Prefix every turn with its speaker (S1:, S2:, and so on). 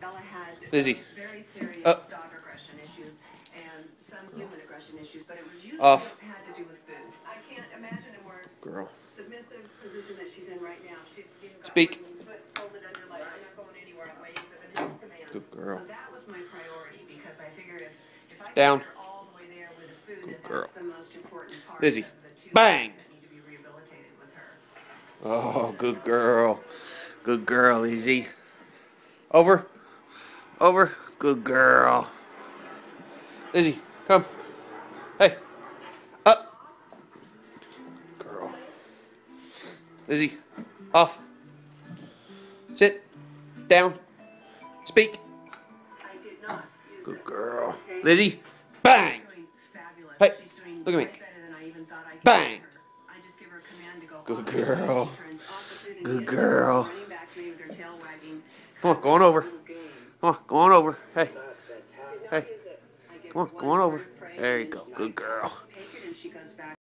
S1: Bella had
S2: Lizzie.
S1: very serious
S2: Up.
S1: dog aggression issues and some human aggression issues, but it was usually
S2: Off.
S1: had to do with food. I can't imagine a more
S2: Girl.
S1: submissive position that she's in right now. She's got
S2: Speak.
S1: one foot folded under, like, I'm not going anywhere. I'm waiting for the next command.
S2: Good girl.
S1: So that was my priority because I figured if I
S2: Down.
S1: get her all the way there with the food,
S2: Good
S1: that
S2: girl.
S1: that's the most important part
S2: Lizzie.
S1: of the two
S2: Bang.
S1: that need to be rehabilitated with her.
S2: Oh, good girl. Good girl, Lizzie. Over. Over. Good girl. Lizzie, come. Hey. Up. Girl. Lizzie, off. Sit. Down. Speak.
S1: I did not use
S2: Good
S1: it.
S2: girl.
S1: Okay?
S2: Lizzie, bang.
S1: She's doing fabulous.
S2: Hey,
S1: She's doing
S2: look at me.
S1: way better than I even thought I could
S2: Bang.
S1: get her. I just give her a command to go
S2: Good
S1: off the food,
S2: girl.
S1: she turns off the food and
S2: Good
S1: gets
S2: girl.
S1: running back to me with her tail wagging.
S2: Come on, go on over.
S1: Little game.
S2: Come on, go on over. Hey.
S1: She's not
S2: Hey.
S1: use it. I give
S2: Come on,
S1: her
S2: go
S1: one
S2: on over.
S1: word of praise
S2: There you
S1: and
S2: go.
S1: then
S2: Good girl.
S1: take it and she goes back.